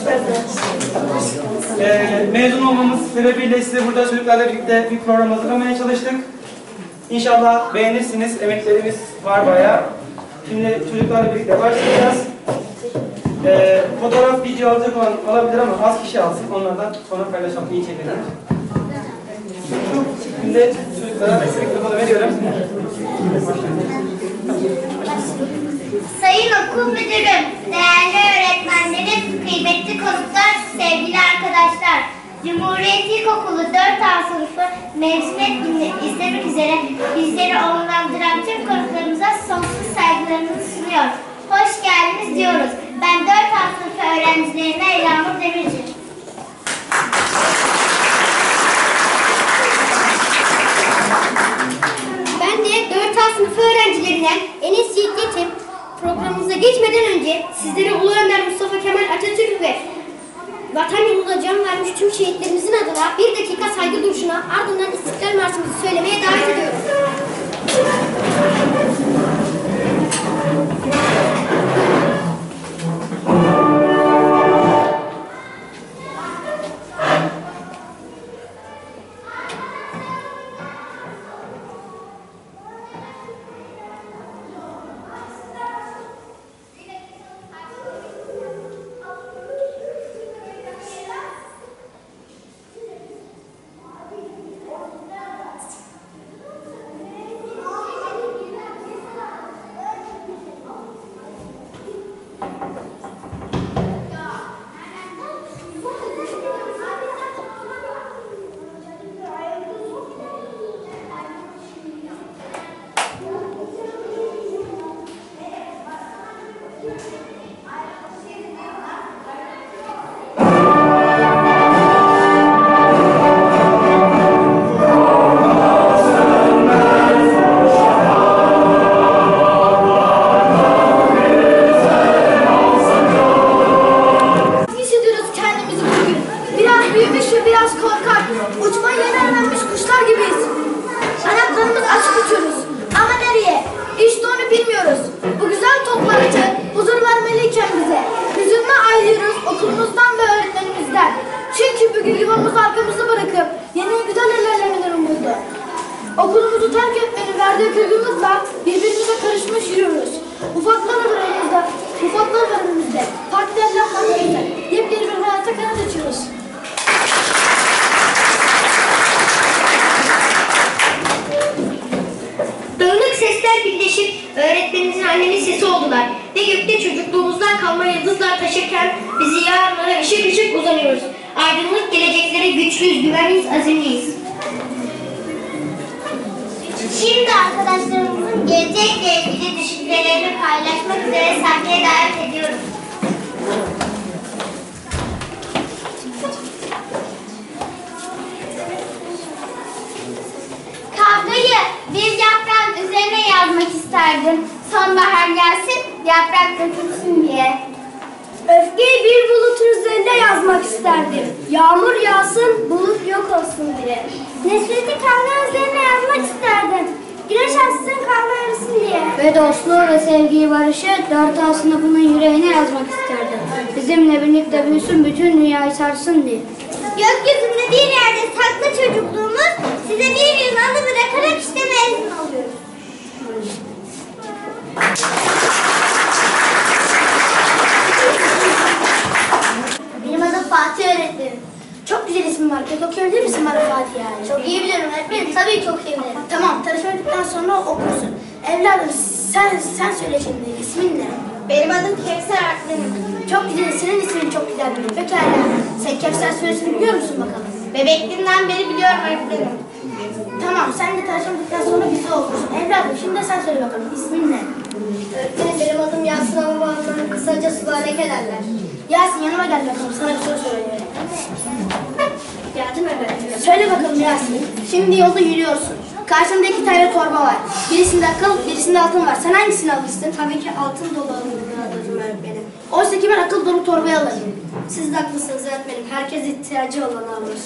Mezun olmamız sebebiyle size burada çocuklarla birlikte bir program hazırlamaya çalıştık. İnşallah beğenirsiniz. Emeklerimiz var bayağı. Şimdi çocuklarla birlikte başlayacağız. Fotoğraf, video alacak olan alabilir ama az kişi alsın. Onlardan sonra paylaşalım. İyi çekelim. Şimdi çocuklara mikrofonu veriyorum. Sayın Okul Müdürüm, değerli öğretmenlerim, kıymetli konuklar, sevgili arkadaşlar. Cumhuriyet İlkokulu 4A sınıfı mezuniyet gününü izlemek üzere bizleri onurlandıran tüm konuklarımıza sonsuz saygılarımızı sunuyor. Hoş geldiniz diyoruz. Ben 4A sınıfı öğrencilerine Yağmur Demirci. Ben de 4A sınıfı öğrencilerinden Enes Yiğit Yetim. Programımıza geçmeden önce sizlere Ulu Önder Mustafa Kemal Atatürk ve vatan yolunda can vermiş tüm şehitlerimizin adına bir dakika saygı duruşuna, ardından İstiklal Marşımızı söylemeye davet ediyorum. Okulumuzu terk etmenin verdiği kırgınlıkla birbirimize karışmış yürüyoruz. Ufaklar var önümüzde. Farklı evlatlarımızda yepyeni bir hayata kanat açıyoruz. Dağınık sesler birleşip öğretmenimizin annemin sesi oldular. Ve gökte çocukluğumuzdan kalma yıldızlar taşırken bizi yarınlara ışık ışık uzanıyoruz. Aydınlık geleceklere güçlüyüz, güvenliyiz, azimliyiz. Şimdi arkadaşlarımızın gelecekle ilgili düşüncelerini paylaşmak üzere sahneye davet ediyoruz. Kavgayı bir yaprağın üzerine yazmak isterdim. Sonbahar gelsin, yaprak dökülsün diye. Öfkeyi bir bulutun üzerine yazmak isterdim. Yağmur yağsın, bulut yok olsun diye. Nefreti kanlar üzerine yazmak isterdim. Güneş açsın, kanlar arasın diye. Ve dostluğu ve sevgiyi, barışı 4A sınıfının yüreğine yazmak isterdim. Bizimle birlikte büyüsün, bütün dünyayı sarsın diye. Gökyüzünde bir yerde saklı çocukluğumuz, size bir yıl anı bırakarak işte mezun oluyoruz. Benim adım Fatih öğretmenim. Çok güzel isim var. Peki okuyabilir misin bana Fatih yani? Çok iyi biliyorum öğretmenim, tabii ki okuyabilirim. Tamam, tanışmadıktan sonra okursun. Evladım sen söyle şimdi, ismin ne? Benim adım Kevser öğretmenim. Çok güzel, senin ismin çok güzel benim. Pekala, sen Kevser Suresini biliyor musun bakalım? Bebekliğimden beri biliyorum öğretmenim. Tamam, sen de tanışmadıktan sonra bizi okursun. Evladım şimdi sen söyle bakalım, ismin ne? Öğretmenim benim adım Yasin ama babamların kısaca Sübhaneke derler. Yasin yanıma gel bakalım, sana bir soru sorayım. Geldim öğretmenim. Söyle bakalım Yasin, şimdi yolda yürüyorsun. Karşında 2 tane torba var. Birisinde akıl, birisinde altın var. Sen hangisini alırsın? Tabii ki altın dolu alırım öğretmenim. Oysa ki ben akıl dolu torbayı alırım. Siz de haklısınız öğretmenim. Herkes ihtiyacı olanı alır.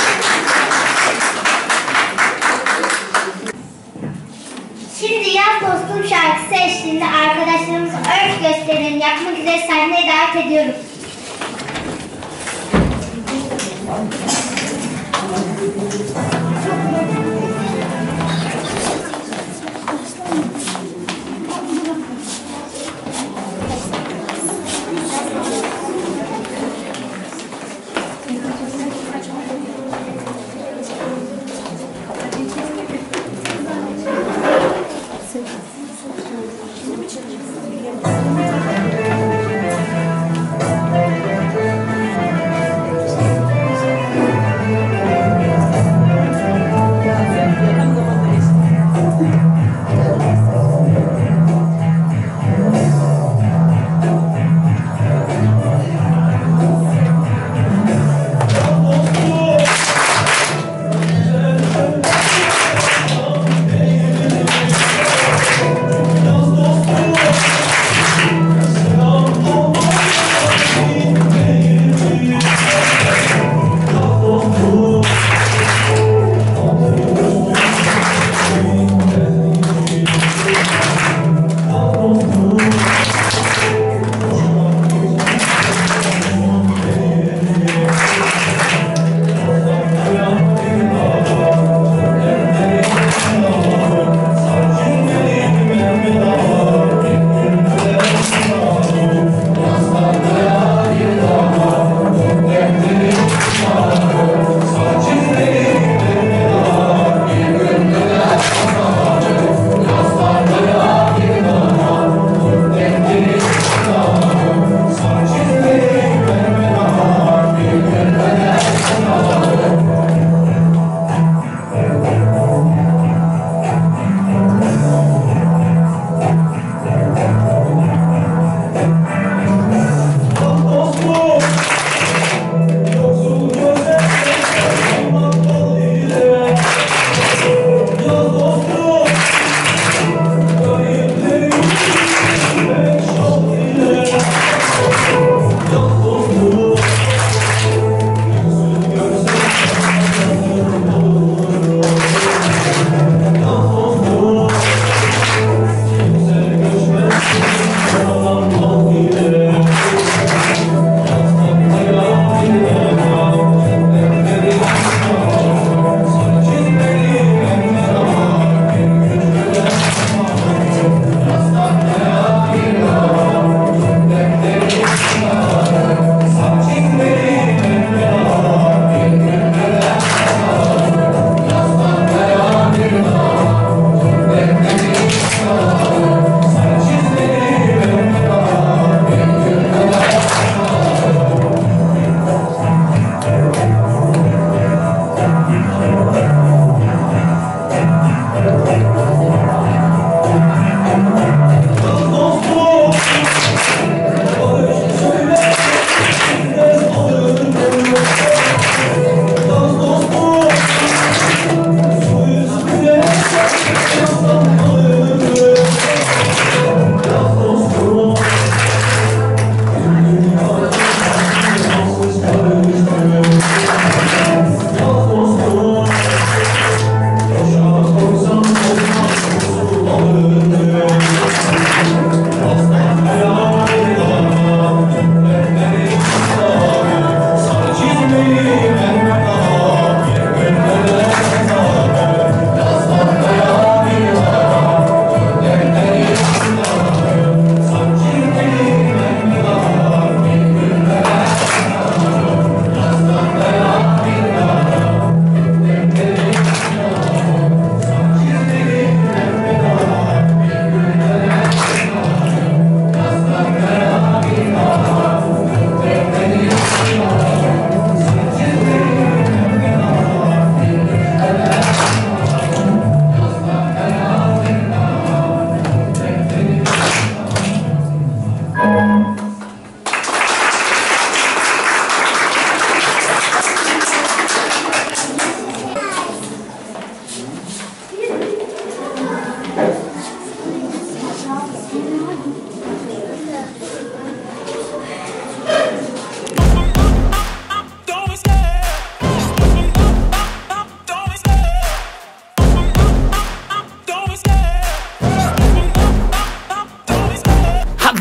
Şimdi yaz Dostum şarkısı eşliğinde arkadaşlarımızı örf gösterilerini yapmak üzere sahneye davet ediyorum.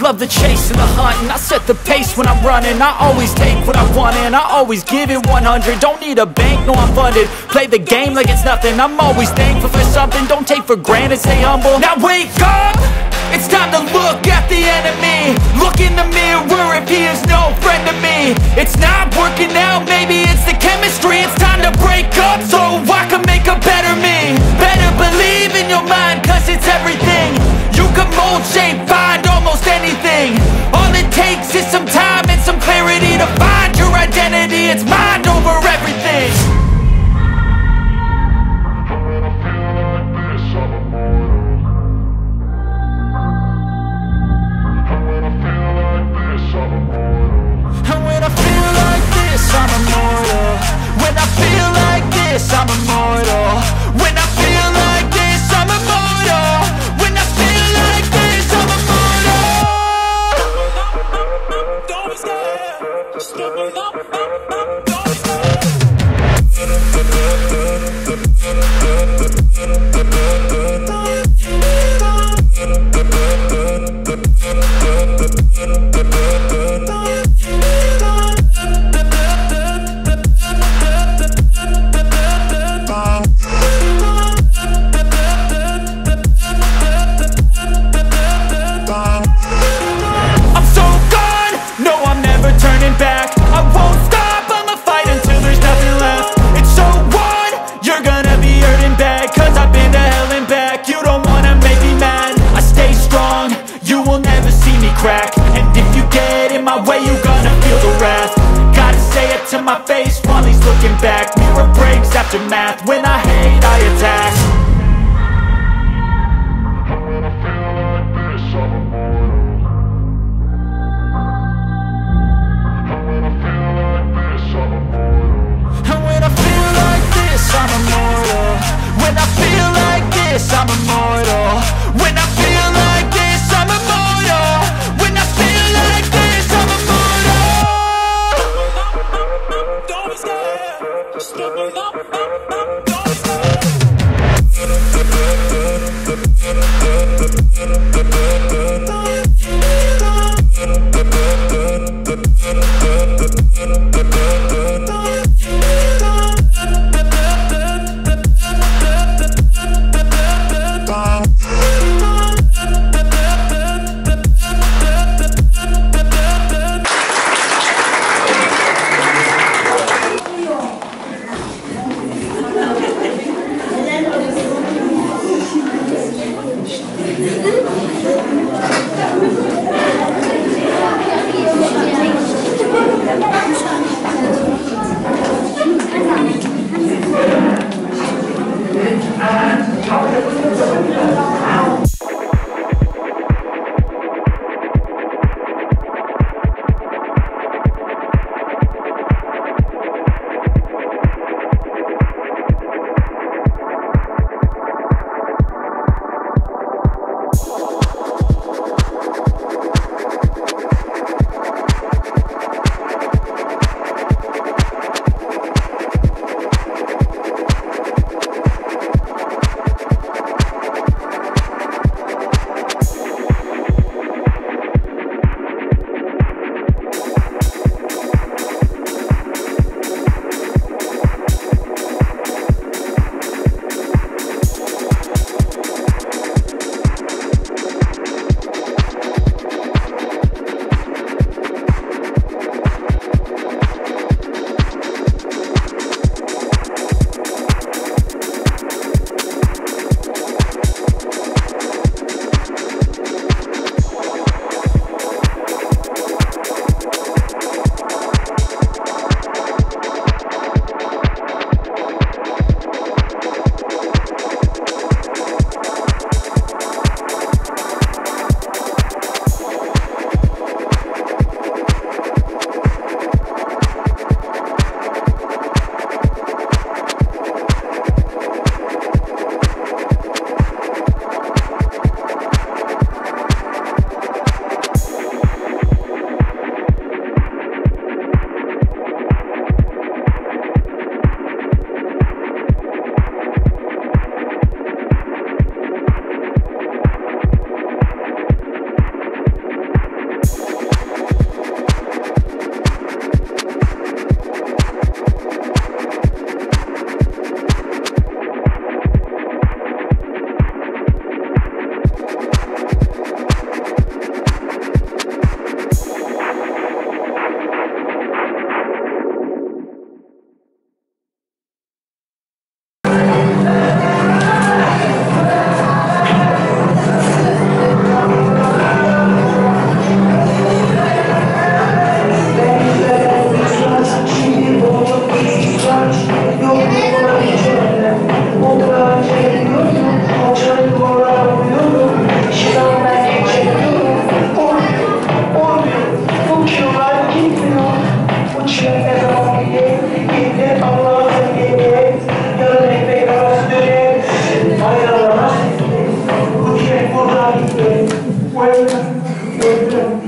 love the chase and the hunt, and I set the pace when I'm running. I always take what I want and I always give it 100. Don't need a bank, no I'm funded. Play the game like it's nothing. I'm always thankful for something. Don't take for granted, stay humble. Now wake up! It's time to look at the enemy. Look in the mirror if he is no friend to me. It's not working out, maybe it's the chemistry. It's time to break up so I can make a better me. Better believe in your mind, cause it's everything. You can mold, shape, find almost anything. All it takes is some time and some clarity to find your identity. It's mind over everything. I'm immortal. When I feel like this, I'm immortal. When I feel like this, I'm immortal. When I feel like this, I'm immortal. Don't stop, stop, don't crack. And if you get in my way, you gonna feel the wrath. Gotta say it to my face while he's looking back. Mirror breaks after math. When I hate, I attack. When I feel like this, I'm immortal. When I feel like this, I'm immortal. And when I feel like this, I'm immortal. When I feel like this, I'm immortal. When I feel like this, I'm immortal. When I feel like this, I'm immortal. Don't stop, don't stop.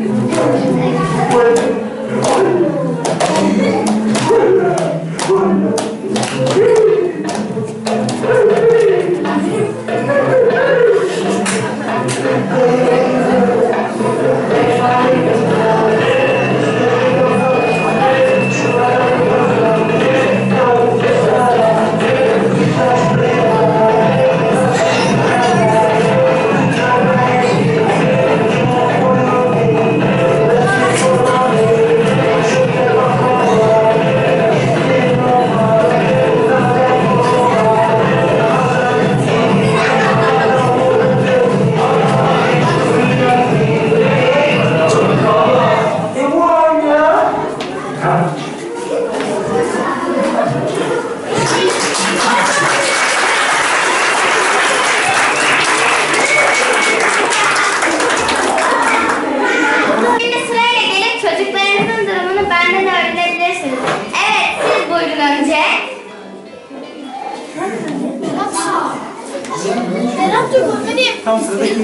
Tam sıradaki.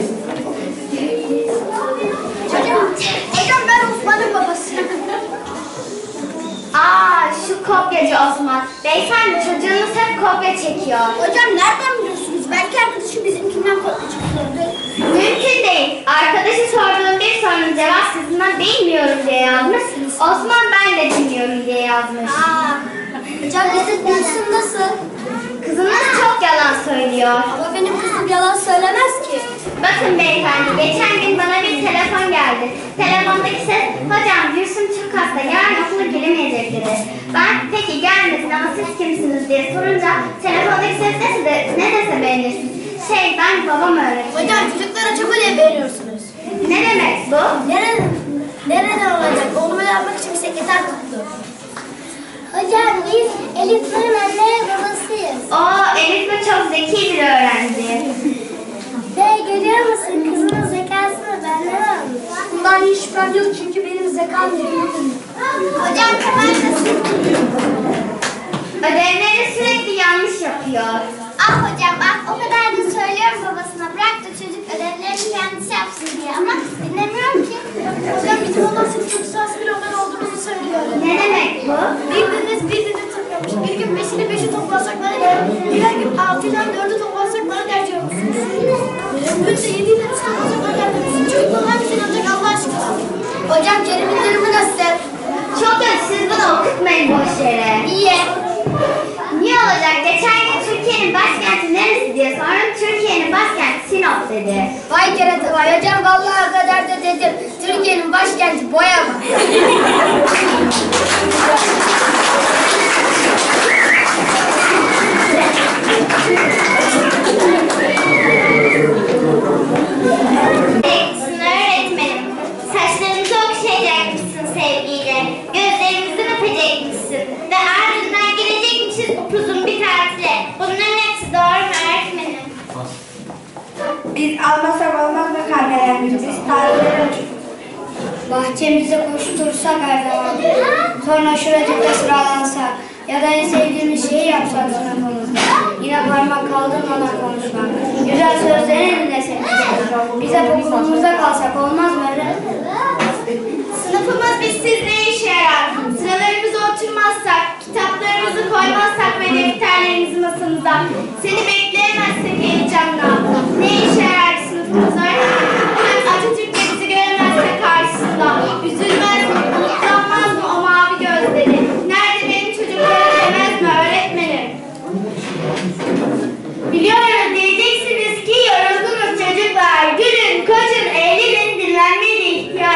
Hocam ben Osman'ın babası. Şu kopyacı Osman. Beyefendi çocuğunuz hep kopya çekiyor. Hocam nereden biliyorsunuz? Belki arkadaşı bizimkinden kopya çekiyordu. Mümkün değil. Arkadaşı sorduğum bir sorunun cevapsızından bilmiyorum diye yazmış. Osman ben de bilmiyorum diye yazmış. Hocam kızım nasıl? Kızınız çok yalan söylüyor. Ama benim kızım yalan söylemez ki. Bakın beyefendi, geçen gün bana bir telefon geldi. Telefondaki ses, hocam Gülsüm çok hasta, yarın okula gelemeyecek dedi. Ben peki gelmesin ama siz kimsiniz diye sorunca telefondaki ses ne dese beğenirsiniz. Ben babam öğretmenim. Hocam çocuklara çok ödev veriyorsunuz. Ne demek bu? Nerede olacak? Oğlumu yapmak için bir sekreter tuttu. Hocam biz Elif'in anne babasıyız. Elif de çok zeki bir öğrenci. Ve görüyor musun kızının zekasını benden almış. Bundan hiç şüphem yok çünkü benim zekam yerinde. Hocam kapatmasın. Ödevleri sürekli yanlış yapıyor. Hocam o kadar da söylüyorum babasına bırak da çocuk ödevlerini kendisi yapsın diye ama dinlemiyor ki. Hocam bizim ondan çok hassas bir olan olduğumuzu söylüyor. Ne demek bu? Birbiriniz birbirini tanıyormuş. Bir gün 5'i toplasak bana der. Diğer gün 6'dan 4'ü toplasak bana der diyor musunuz? Önce 7'yi de toplasak bana der misin? Çocuklar hangisini alacak Allah aşkına? Hocam Kerem'in durumu nasıl? Çok kötü, siz bunu okutmayın boş yere. İyi. Niye olacak? Geçen gün Türkiye'nin başkenti neresi diye sordum. Türkiye'nin başkenti Sinop dedi. Vay kerata vay hocam vallahi o kadar da dedim. Türkiye'nin başkenti Boyama. Öğretmenim, saçlarımızı okşayacakmışsın sevgiyle. Gözlerimizi öpecekmişsin. Ve ardından gidecekmişiz upuzun bir tatile. Bunların hepsi doğru mu öğretmenim? Biz almasak olmaz mı karnelerimizi? Biz tarihleri bahçemize koştursak her zaman. Sonra şuracıkta sıralansak. Ya da en sevdiğimiz şeyi yapsak sınıfımızda. Yine parmak kaldırmadan konuşmak. Güzel sözleri dinlesek. Bize okulumuzda kalsak olmaz mı öyle? Sınıfımız bizsiz ne işe yarar? Sıralarımıza oturmazsak, kitaplarımızı koymazsak ve defterlerimizi masamıza, seni bekleyemezsek heyecanla. Ne işe yarar sınıfımız öğretmenim? Atatürk de bizi göremezse karşısında. Üzülmez mi, umutlanmaz mı o mavi gözleri? Nerede benim çocuklarım demez mi öğretmenim? Biliyorum diyeceksiniz ki yorulgunuz çocuklar. Gülün, koşun, eğlenin, dinlenmeye de ihtiyaç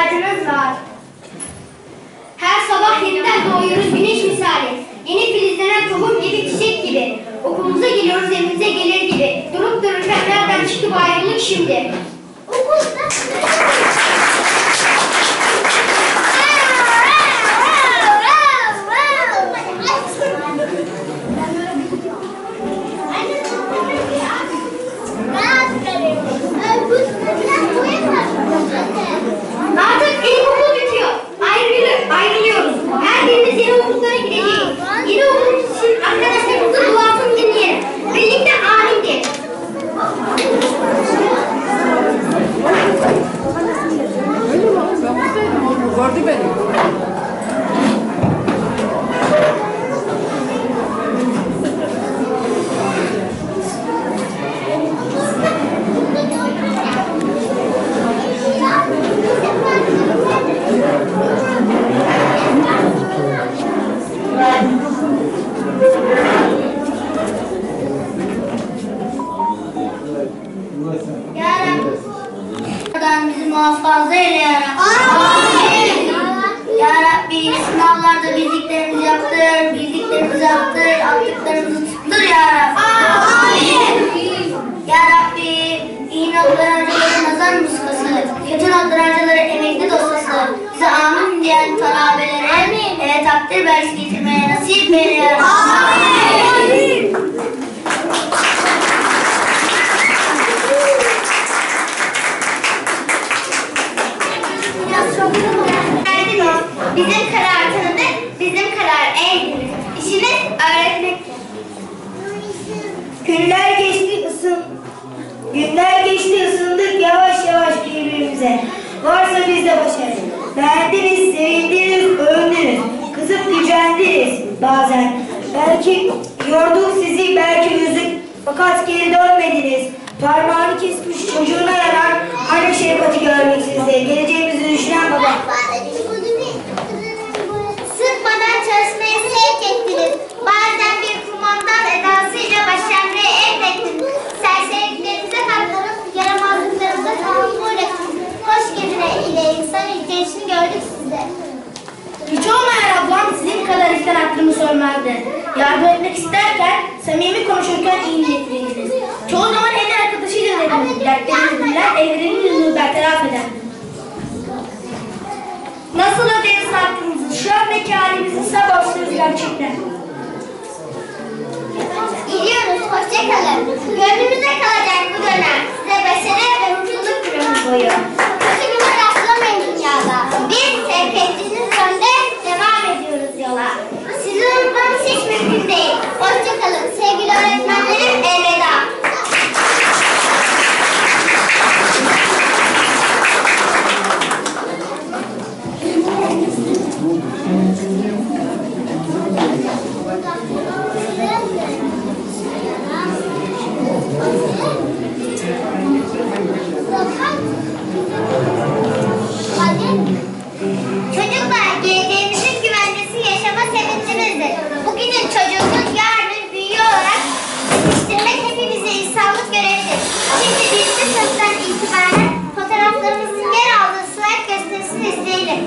Gördü beni. Bizi muhafaza eyle ya Rabbi. Ya Rabbi sınavlarda bildiklerimizi yaptır, bildiklerimizi yaptır, yaptıklarımızı tuttur ya Rabbi. Ya Rabbi iyi notlar harcaları nazar muskası, kötü notlar harcaları emekli dosyası. Bize amin diyen talabelere eve takdir belgesi getirmeye nasip eyle ya Rabbi. Bizim karar tanıdık, bizim karar eğitimimiz. İşimiz öğretmek. Günler geçti ısındık yavaş yavaş birbirimize. Varsa bizde başarı. Beğendiniz, sevindiniz, övündünüz. Kızıp gücendiniz bazen. Belki yorduk sizi, belki üzdük. Fakat geri dönmediniz. Parmağını kesmiş çocuğuna yarar. Aynı şefkati görmek sizde. Geleceğimizi düşünen baba. Sıkmadan çalışmayı sevk ettiniz. Bazen bir kumandan edasıyla başarıyı elde ettiniz. Serseriliklerinize katlanıp yaramazlıklarınıza tahammül ettiniz. Hoş gelin ile insan ilgilenişini gördük sizde. Hiç olmayan ablam sizin kadar işten aklımı sormazdı. Yardım etmek isterken, samimi konuşurken iyi niyetliydiniz. Çoğu zaman en arkadaşıyla dediniz. Dertlerinizi dinler, evrenin yüzünü bertaraf eder. Nasıl öderiz hakkınızı? Şu andaki halimizin sabahsız gerçekten. Gidiyoruz, hoşça kalın. Gönlümüzde kalacak bu dönem. Size başarı ve mutluluk bir ömür boyu. Kötü güne rastlamayın dünyada. Biz sevk ettiğiniz yönde devam ediyoruz yola. Sizi unutmamız hiç mümkün değil. Hoşça kalın. Sevgili öğretmenlerim, elveda. Çocuklar, geleceğimizin güvencesi yaşama sevincimizdir. Bugünün çocuğunun yarının büyüğü olarak yetiştirmek hepimize insanlık görevidir. Şimdi birinci sınıftan itibaren fotoğraflarımızın yer aldığı slide gösterisini izleyelim.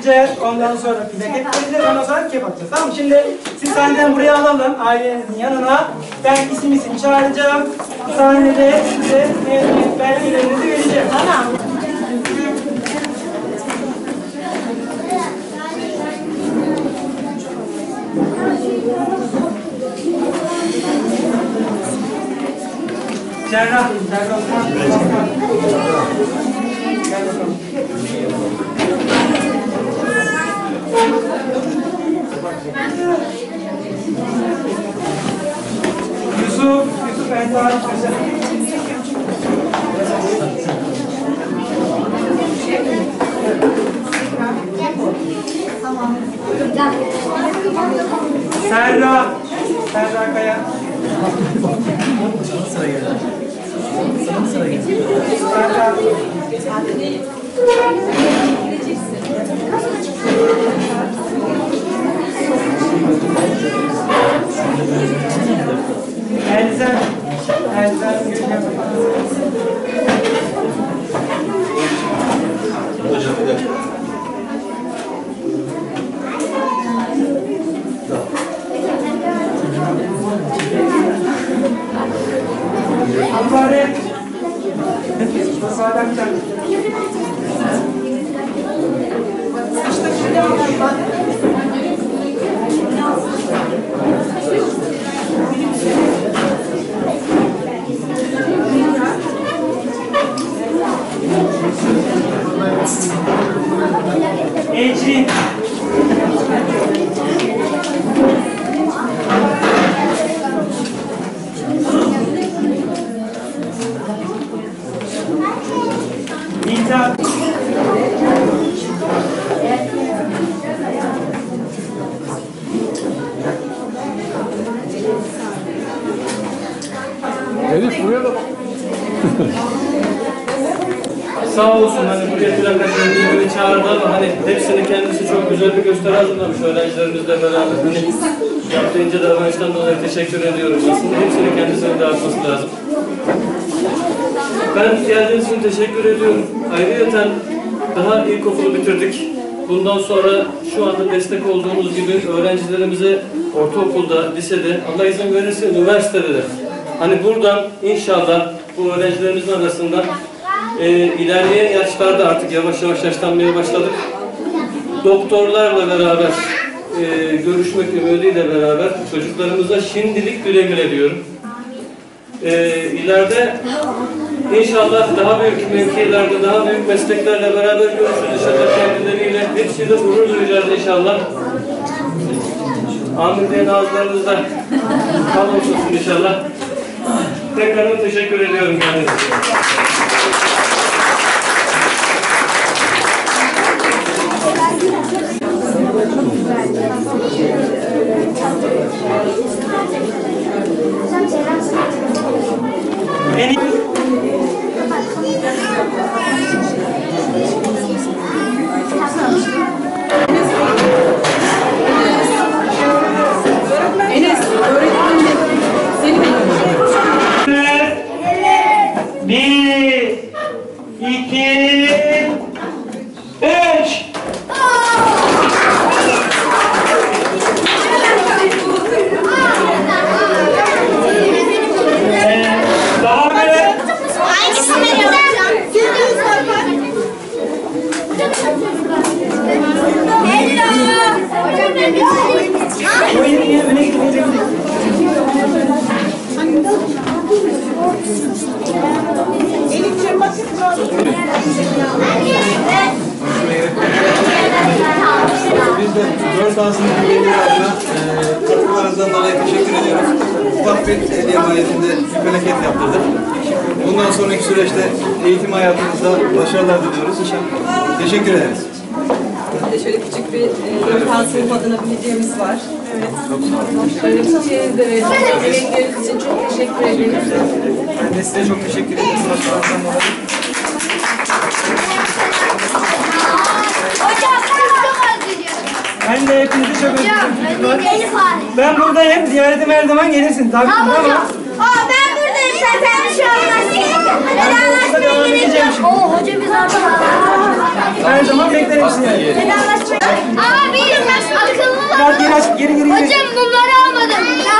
pişireceğiz. Ondan sonra plaket vereceğiz. Ondan sonra kek atacağız. Tamam mı? Şimdi siz sahneden buraya alalım. Ailenizin yanına. Ben isim çağıracağım. Sahnede size mezuniyet belgelerinizi vereceğim. Tamam. Cerrah Osman. Gel bakalım. Yusuf Ensar. Serra Kaya. Elzem Alpare Ecrin İnsan Elif buraya da bak. Sağ olsun hani buraya plakatlarını çağırdı ama hani hepsini kendisi çok güzel bir gösteri hazırlamış öğrencilerimizle beraber. Hani yaptığınca davranıştan dolayı teşekkür ediyorum. Aslında hepsini kendisine dağıtması lazım. Ben geldiğiniz için teşekkür ediyorum. Ayrıca daha ilkokulu bitirdik. Bundan sonra şu anda destek olduğumuz gibi öğrencilerimize ortaokulda, lisede, Allah izin verirse üniversitede de hani buradan inşallah bu öğrencilerimizin arasından ilerleyen yaşlarda artık yavaş yavaş yaşlanmaya başladık. Doktorlarla beraber görüşmek ümidiyle beraber çocuklarımıza şimdilik güle güle diyorum. İleride inşallah daha büyük mevkilerde, daha büyük mesleklerle beraber görüşürüz inşallah kendileriyle. Hepsiyle gurur duyacağız inşallah. Amin diyen ağızlarınızda kal olsun inşallah. Tekrar teşekkür ediyorum kendinize. Enes, öğretmenim seni bekliyorum. 1, 2, 3. Daha böyle. Hangi kamerada? O yeni öne gidecek. Biz de 4A sınıfı veliler adına katkılarınızdan dolayı teşekkür ediyoruz. Ufak bir hediye mahiyetinde bir plaket yaptırdık. Bundan sonraki süreçte eğitim hayatımızda başarılar diliyoruz. Teşekkür ederiz. Bir de şöyle küçük bir 4A sınıf adına bir hediyemiz var. Evet. Öğreticiye de emekleriniz için çok teşekkür ederiz. Ben de size çok teşekkür ederim. Başkanımdan dolayı. Ben de hepinizi çok özledim. Ben buradayım. Ziyaretim her zaman gelirsin. Tabii ki ama. Ben buradayım. zaten şu an Devam edeceğim şimdi. Hocamız artık. Her zaman beklerim sizi. Ama benim akıllı. Biraz geri. Hocam bunları almadım.